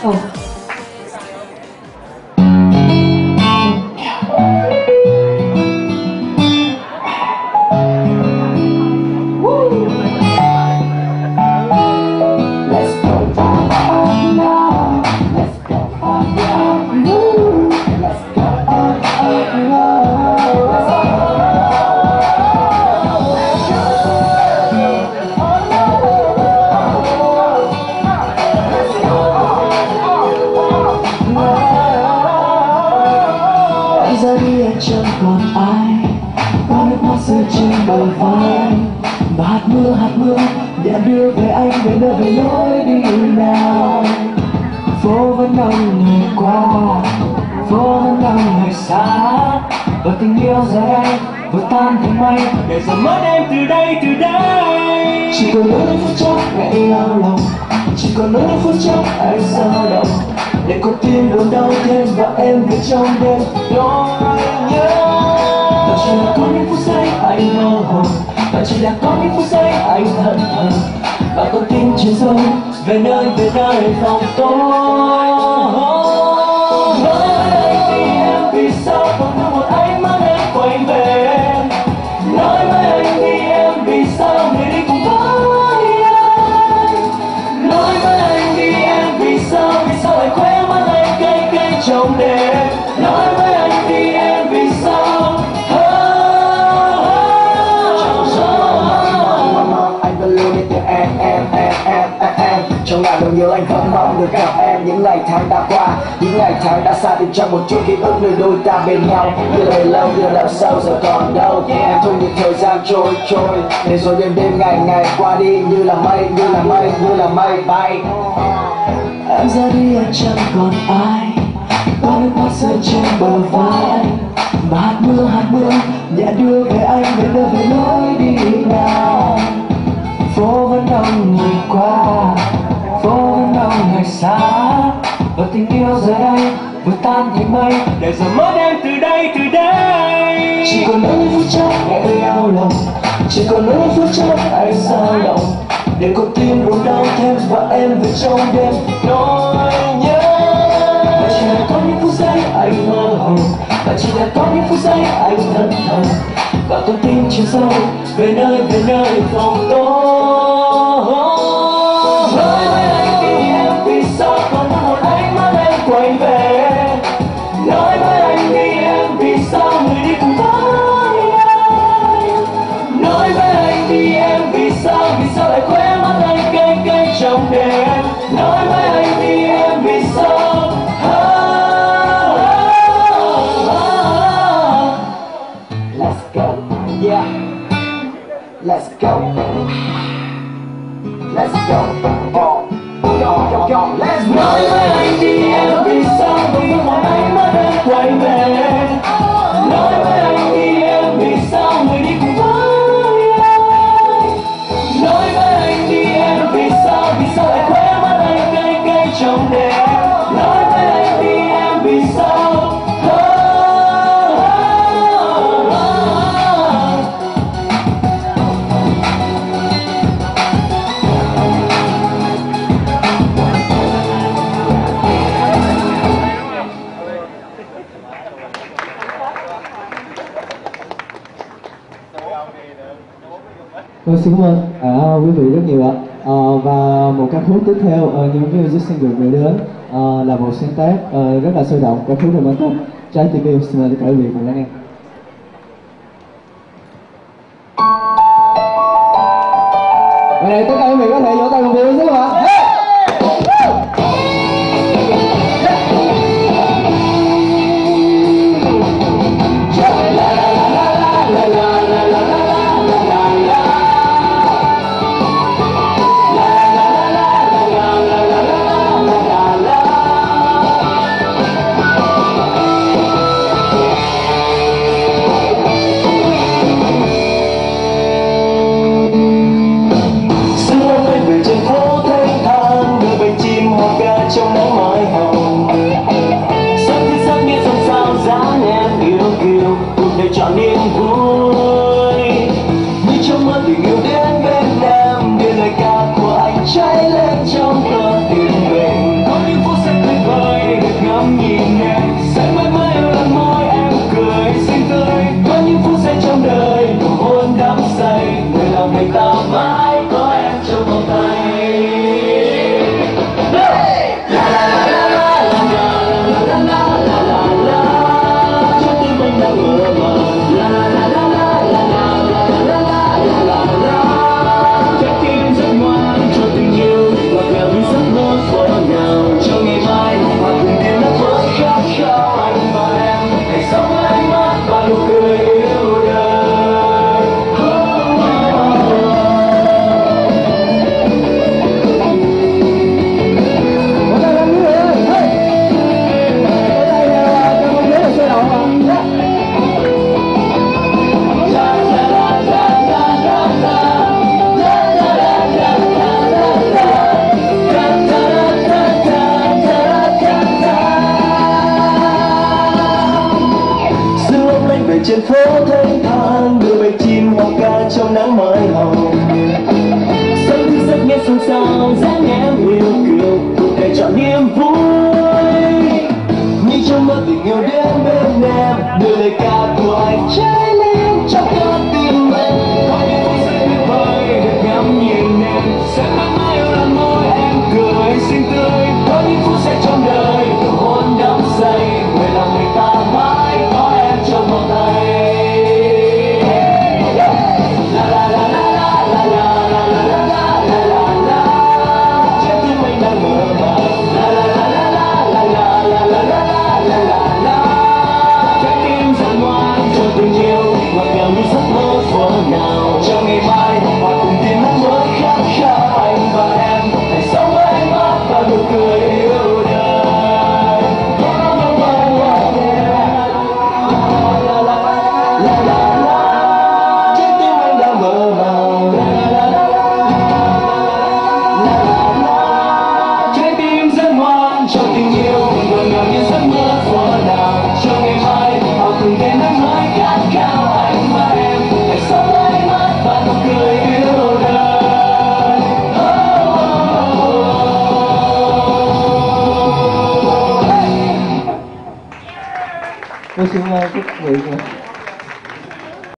Oh. Giờ đi anh chẳng còn ai, có nước mắt rơi trên bờ vai. Và hạt mưa đã đưa về anh về nơi về lối đi nào. Phố vẫn đông người qua, phố vẫn đông người xa. Và tình yêu giờ đây vừa tan thành mây, để giờ mất em từ đây từ đây. Chỉ còn những phút chốc ngày đau lòng, chỉ còn những phút chốc anh dao động, để con tim buồn đau thêm và em về trong đêm nỗi nhớ. Và chỉ là có những phút giây anh mơ hồ, và chỉ là có những phút giây anh thẫn thờ, và con tim chuyến sâu về nơi phòng tôi. Nói với anh đi em vì sao không có một ánh mắt em quay về. Nói với anh đi em vì sao người đi cùng với anh. Nói với anh đi em vì sao lại khóe mắt anh cay cay trong đêm. Nói với anh đi em vì sao anh vẫn luôn bên tiếng em. Trong ngàn nỗi nhớ anh vẫn mong được gặp em. Những ngày tháng đã qua, những ngày tháng đã xa, tìm trong một chút ký ức nơi đôi ta bên nhau. Đưa lời sâu giờ còn đâu. Em thôi những thời gian trôi để rồi đêm ngày qua đi như là mây bay. Em ra đi anh chẳng còn ai, có nước mắt rơi trên bờ vai anh. Và hạt mưa nhẹ đưa về anh về nơi về lối đi nào. Phố vẫn đông người qua, phố vẫn đông người xa. Và tình yêu giờ đây vừa tan thành mây, để giờ mất em từ đây Chỉ còn những phút chốc ngày đau lòng, chỉ còn những phút chốc anh dao động, để con tim buồn đau thêm và em về trong đêm nỗi nhớ. Và chỉ là có những phút giây anh mơ hồ, và chỉ là có những phút giây anh thẫn thờ, và con tim chuyến sâu về nơi phòng tôi. Nói với anh đi em vì sao còn có một ánh mắt em quay về. Nói với anh đi em vì sao người đi cùng với anh. Nói với anh đi em vì sao lại khóe mắt anh cay cay trong đêm. Nói với anh đi em vì sao. Let's go, yeah. Let's go. Let's go. Go. Let's go. Nói với anh đi em vì sao không có một ánh mắt em quay về. Nói với anh đi em vì sao người đi cùng với anh. Nói với anh đi em vì sao lại khóe mắt anh cay cay trong đêm. Nói với anh đi em vì sao. Tôi xin cảm ơn quý vị rất nhiều ạ. Và một ca khúc tiếp theo những musician được gửi đến là một sáng tác rất là sôi động, ca khúc được mang tên Trái tim yêu. Xin mời tất cả quý vị cùng lắng nghe. Và này tất cả quý vị có thể vỗ tay cùng vui xíu ạ. Hãy subscribe cho kênh Ghiền Mì Gõ để không bỏ lỡ trên phố thanh thang đưa bầy chim hót ca trong nắng mới hồng. Sống thức giấc nghe xôn xao dáng em yêu kiều cuộc đời chọn niềm vui. Nhưng trong mơ tình yêu đến bên em đưa lời ca của anh cháy lên trong con tim em. Có những phút giây tuyệt vời được ngắm nhìn em sẽ mãi mãi yêu lần môi em cười xinh tươi. Có những phút giây trong đời nụ hôn đắm say người làm người ta mãi có em trong vòng tay. Cho ngày mai hòa cùng tia nắng mới khát khao anh và em hãy sống với ánh mắt và nụ cười yêu đời. Trái tim anh đã mơ màng. Trái tim rất ngoan cho tình yêu ngọt ngào như giấc mơ thuở nào. Cho ngày mai hòa cùng tia nắng mới khát khao anh và em hãy sống với ánh mắt và nụ cười yêu đời. Tôi xin chúc mừng